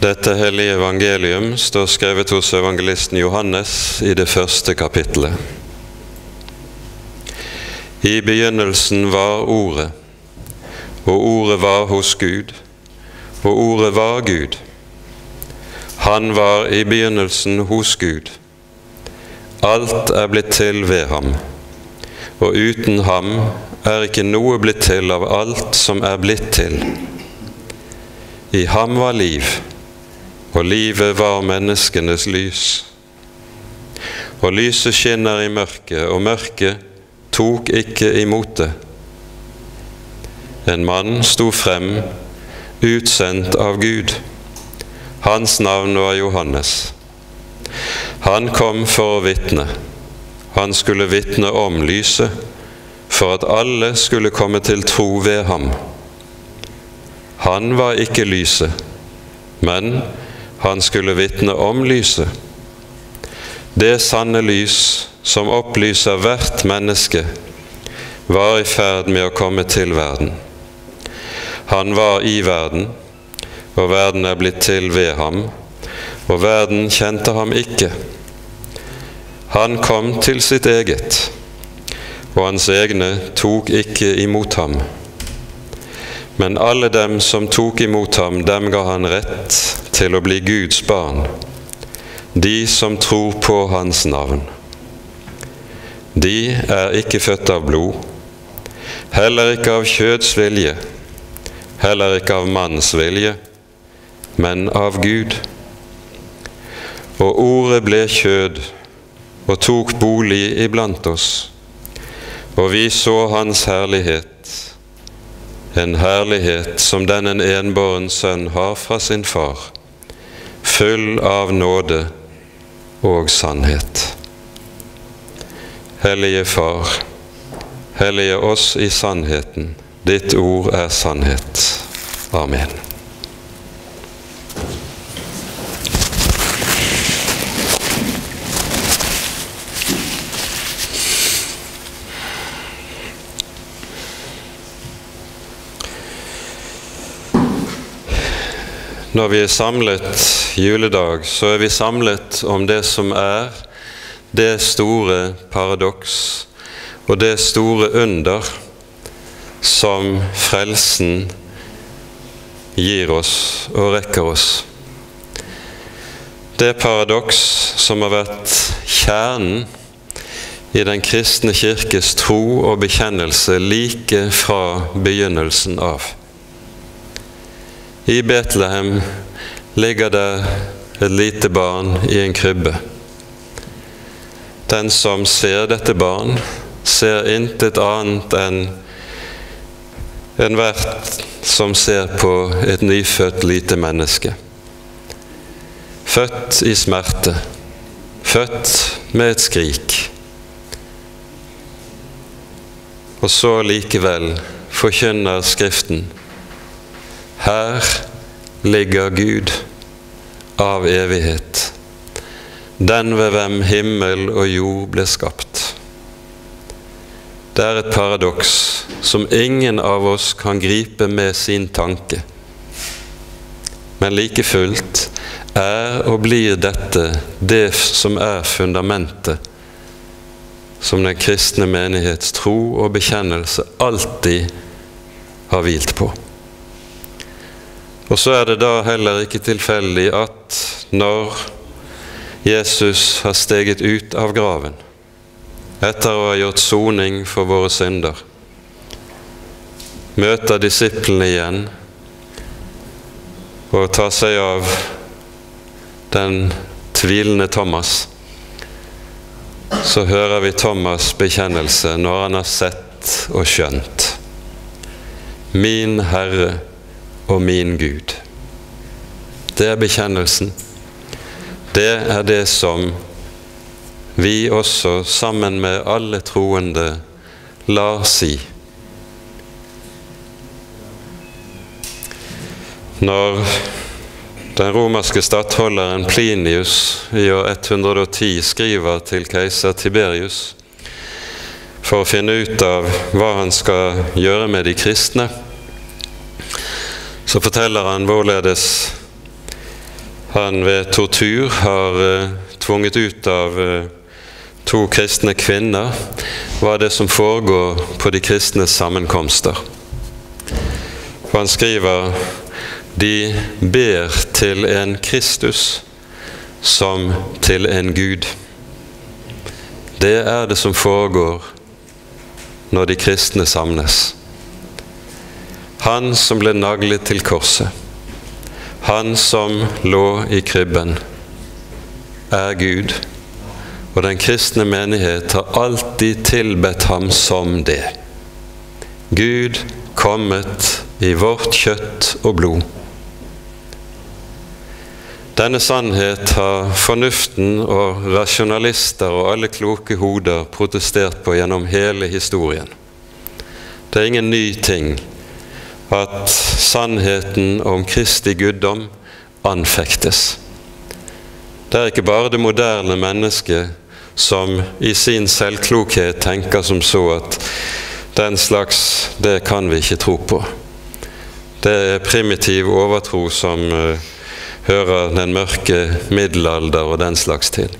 Dette hellige evangelium står skrevet hos evangelisten Johannes i det første kapittelet. I begynnelsen var Ordet, og Ordet var hos Gud, og Ordet var Gud. Han var i begynnelsen hos Gud. Alt er blitt til ved ham, og uten ham er ikke noe blitt til av alt som er blitt til. I ham var liv, og livet var menneskenes lys. Og lyset skinner i mørket, og mørket tok ikke imot det. En mann sto frem, utsendt av Gud. Hans navn var Johannes. Han kom for å vitne. Han skulle vitne om lyset, for at alle skulle komme til tro ved ham. Han var ikke lyset, men han skulle vitne om lyset. Det sanne lys som opplyser hvert menneske, var i ferd med å komme til verden. Han var i verden, og verden er blitt til ved ham, og verden kjente ham ikke. Han kom til sitt eget, og hans egne tok ikke imot ham. Men alle dem som tok imot ham, dem ga han rett til å bli Guds barn, de som tror på hans navn. De er ikke født av blod, heller ikke av kjøds vilje, heller ikke av manns vilje, men av Gud. Og Ordet ble kjød og tok bolig iblant oss, og vi så hans herlighet, en herlighet som den en enbåren sønn har fra sin far, full av nåde og sannhet. Hellige Far, hellige oss i sannheten, ditt ord er sannhet. Amen. Når vi er samlet juledag, så er vi samlet om det som er det store paradoks og det store under som frelsen gir oss og rekker oss. Det paradoks som har vært kjernen i den kristne kirkes tro og bekjennelse like fra begynnelsen av. I Betlehem ligger det et lite barn i en krybbe. Den som ser dette barn, ser intet annet enn enhvert som ser på et nyfødt lite menneske. Født i smerte, født med et skrik. Og så likevel forkynner Skriften: her ligger Gud av evighet, den ved hvem himmel og jord ble skapt. Det er et paradoks som ingen av oss kan gripe med sin tanke. Men like fullt er og blir dette det som er fundamentet som den kristne menighets tro og bekjennelse alltid har hvilt på. Og så er det da heller ikke tilfeldig at når Jesus har steget ut av graven, etter å ha gjort soning for våre synder, møter disiplene igjen og tar seg av den tvilende Thomas, så hører vi Thomas' bekjennelse når han har sett og skjønt: min Herre og min Gud. Det er bekjennelsen. Det er det som vi også sammen med alle troende lar si. Når den romerske stattholderen Plinius i år 110 skriver til keiser Tiberius for å finne ut av hva han skal gjøre med de kristne, så forteller han hvorledes han ved tortur har tvunget ut av 2 kristne kvinner, hva det som foregår på de kristnes sammenkomster. For han skriver: de ber til en Kristus som til en Gud. Det er det som foregår når de kristne samles. Han som ble naglet til korset, han som lå i krybben, er Gud, og den kristne menighet har alltid tilbedt ham som det. Gud kommet i vårt kjøtt og blod. Denne sannhet har fornuften og rasjonalister og alle kloke hoder protestert på gjennom hele historien. Det er ingen ny ting at sannheten om Kristi guddom anfektes. Det er ikke bare det moderne mennesket som i sin selvklokhet tenker som så at den slags, det kan vi ikke tro på. Det er primitiv overtro som hører den mørke middelalder og den slags til.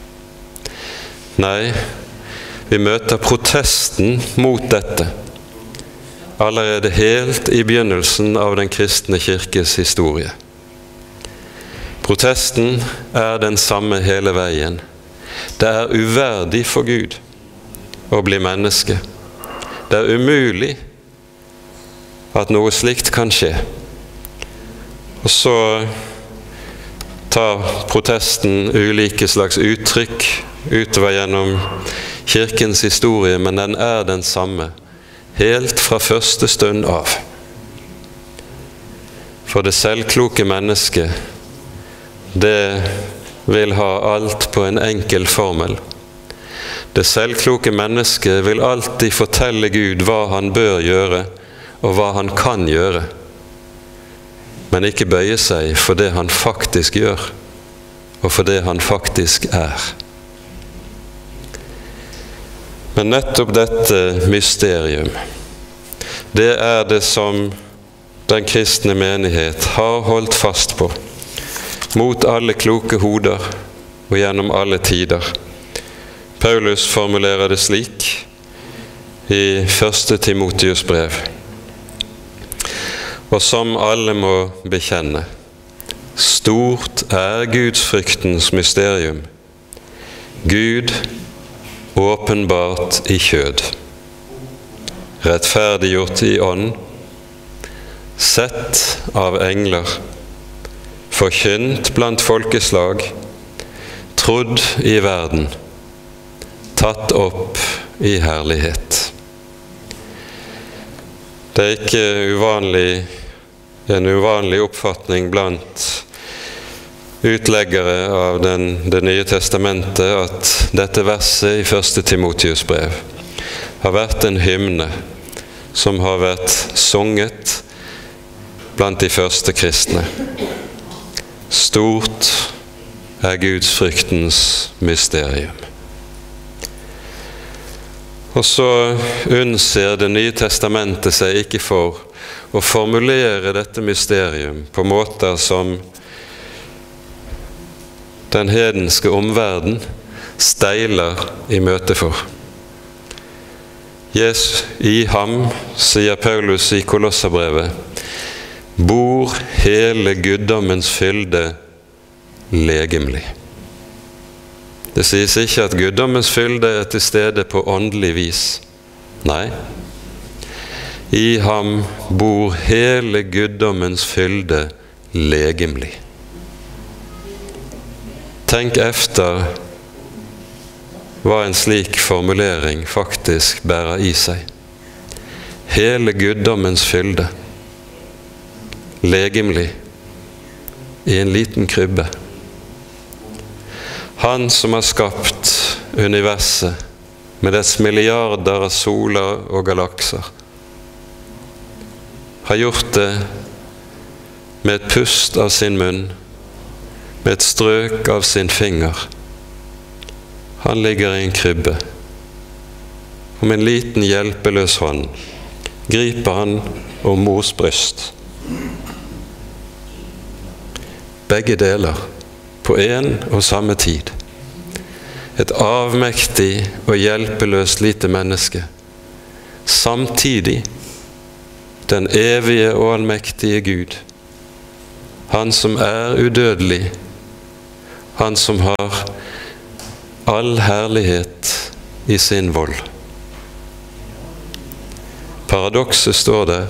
Nei, vi møter protesten mot dette allerede helt i begynnelsen av den kristne kirkes historie. Protesten er den samme hele veien. Det er uverdig for Gud å bli menneske. Det er umulig at noe slikt kan skje. Og så tar protesten ulike slags uttrykk utover gjennom kirkens historie, men den er den samme, helt fra første stund av. For det selvkloke mennesket, det vil ha alt på en enkel formel. Det selvkloke mennesket vil alltid fortelle Gud hva han bør gjøre, og hva han kan gjøre, men ikke bøye seg for det han faktisk gjør, og for det han faktisk er. Men nettopp dette mysterium, det er det som den kristne menighet har holdt fast på, mot alle kloke hoder og gjennom alle tider. Paulus formulerer det slik i 1. Timotheus brev: og som alle må bekjenne, stort er Gudsfryktens mysterium. Gud åpenbart i kjød, rettferdiggjort i ånd, sett av engler, forkynt blant folkeslag, trodd i verden, tatt opp i herlighet. Det er ikke en uvanlig oppfatning blant utleggere av Det nye testamentet at dette verset i 1. Timotheus brev har vært en hymne som har vært sunget blant de første kristne. Stort er Gudsfryktens mysterium. Og så unnser Det nye testamentet seg ikke for å formulere dette mysterium på måter som den hedenske omverden steiler i møte for. I ham, sier Paulus i Kolosserbrevet, bor hele guddommens fylde legemlig. Det sies ikke at guddommens fylde er til stede på åndelig vis. Nei. I ham bor hele guddommens fylde legemlig. Tenk efter hva en slik formulering faktisk bærer i seg. Hele guddommens fylde, legemlig, i en liten krybbe. Han som har skapt universet med dets milliarder av soler og galakser, har gjort det med et pust av sin munn, med et strøk av sin finger. Han ligger i en krybbe. Og med en liten hjelpeløs hånd griper han om mors bryst. begge deler på en og samme tid. Et avmektig og hjelpeløst lite menneske. Samtidig den evige og allmektige Gud. Han som er udødelig. Han som har all herlighet i sin vold. Paradokset står der.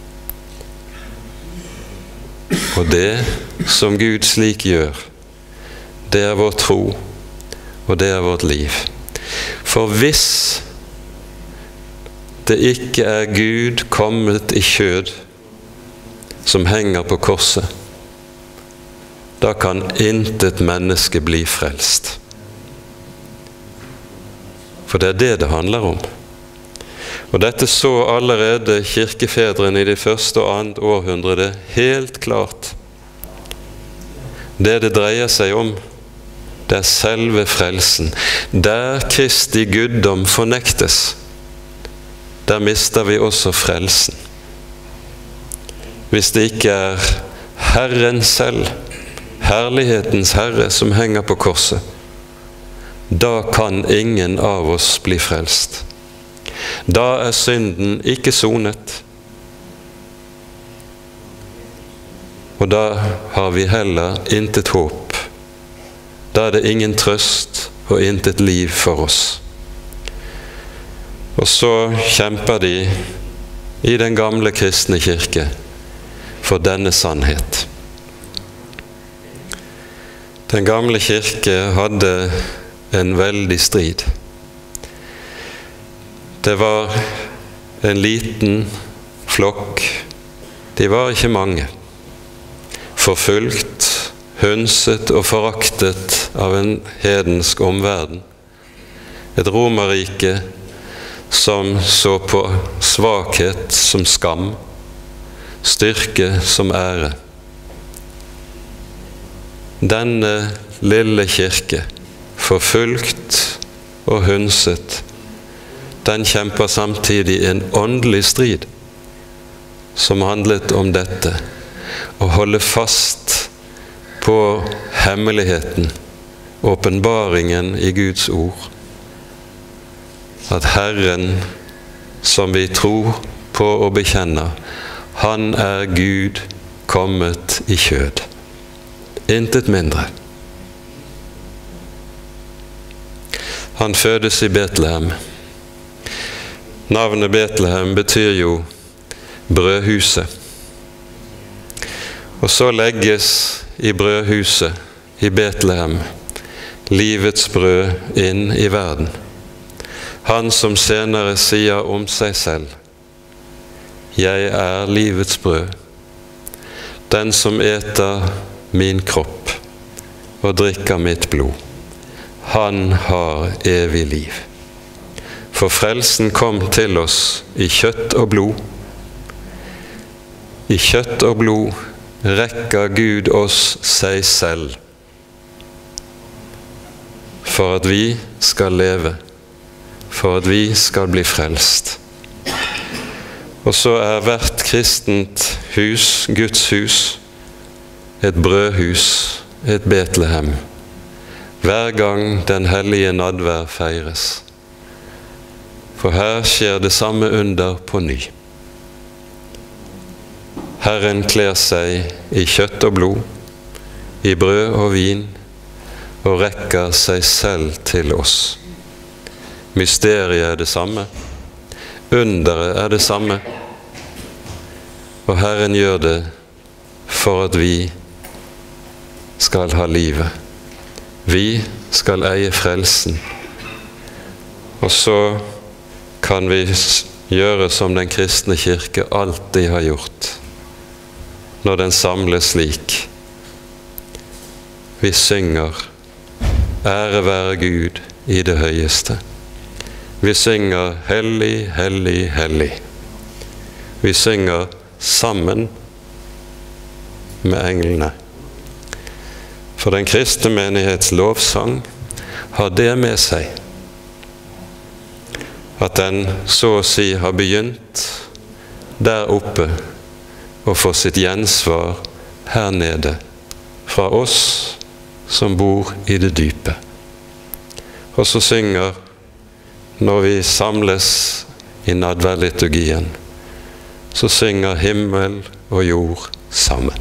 Og det som Gud slik gjør, det er vår tro, og det er vårt liv. For hvis det ikke er Gud kommet i kjød som henger på korset, da kan intet menneske bli frelst. For det er det det handler om. Og dette så allerede kirkefedrene i det første og annet århundre helt klart. Det dreier seg om, det er selve frelsen. Der Kristi guddom fornektes, der mister vi også frelsen. Hvis det ikke er Herren selv, herlighetens Herre, som henger på korset, da kan ingen av oss bli frelst. Da er synden ikke sonet, og da har vi heller intet håp. Da er det ingen trøst og intet liv for oss. Og så kjemper de i den gamle kristne kirke for denne sannhet. Den gamle kirke hadde en veldig strid. Det var en liten flokk, de var ikke mange, forfulgt, hunset og foraktet av en hedensk omverden. Et romerrike som så på svakhet som skam, styrke som ære. Denne lille kirke, forfulgt og hunset, den kjemper samtidig en åndelig strid som handlet om dette, å holde fast på hemmeligheten, åpenbaringen i Guds ord, at Herren, som vi tror på og bekjenner, han er Gud kommet i kjød. Intet mindre. Han fødes i Betlehem. Navnet Betlehem betyr jo brødhuset. Og så legges i brødhuset i Betlehem livets brød inn i verden. Han som senere sier om seg selv: Jeg er livets brød. Den som eter min kropp og drikker mitt blod, han har evig liv. For frelsen kom til oss i kjøtt og blod. I kjøtt og blod rekker Gud oss seg selv, for at vi skal leve, for at vi skal bli frelst. Og så er hvert kristent hus, Guds hus, et brødhus, et Betlehem, hver gang den hellige nadvær feires. For her skjer det samme under på ny. Herren kler seg i kjøtt og blod, i brød og vin, og rekker seg selv til oss. Mysteriet er det samme, underet er det samme, og Herren gjør det for at vi skal ha livet. Vi skal eie frelsen. Og så kan vi gjøre som den kristne kirke alltid har gjort, når den samles slik. Vi synger ære være Gud i det høyeste. Vi synger hellig, hellig, hellig. Vi synger sammen med englene. For den kristne menighets lovsang har det med seg, at den så å si har begynt der oppe og får sitt gjensvar her nede fra oss som bor i det dype. Og så synger, når vi samles i nadværliturgien, så synger himmel og jord sammen.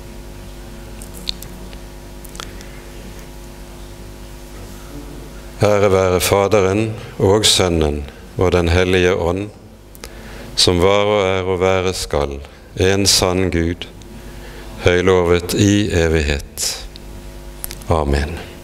Ære være Faderen og Sønnen og den hellige ånd, som var og være skal, en sann Gud, høylovet i evighet. Amen.